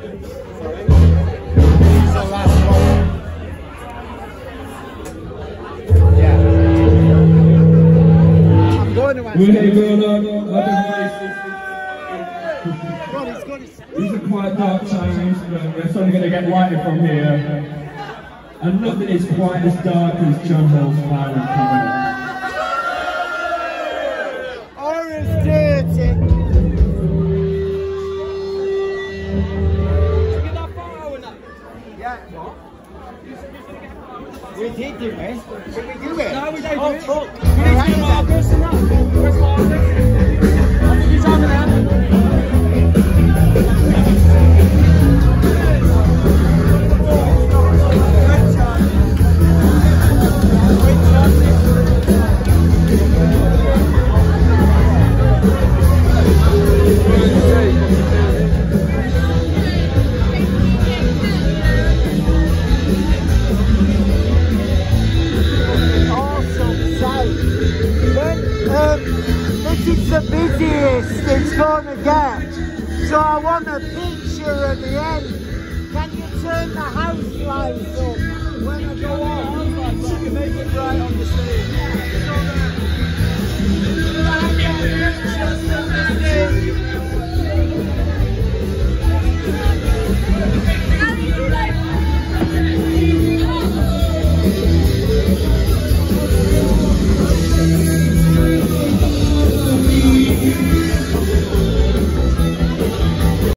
These are quite dark times, but we're suddenly going to get lighter from here. And nothing is quite as dark as John Hall's Fire Cabinet. Or as dirty. Did you get that photo in that? Yeah. What? We did, didn't we? Did we do it? No, we don't do it. Fuck. Where's Marcus and that? Where's Marcus? I think he's over there. This is the busiest it's going to get, so I want a picture at the end. Can you turn the house lights up when I go on? So you can make it right on the stage.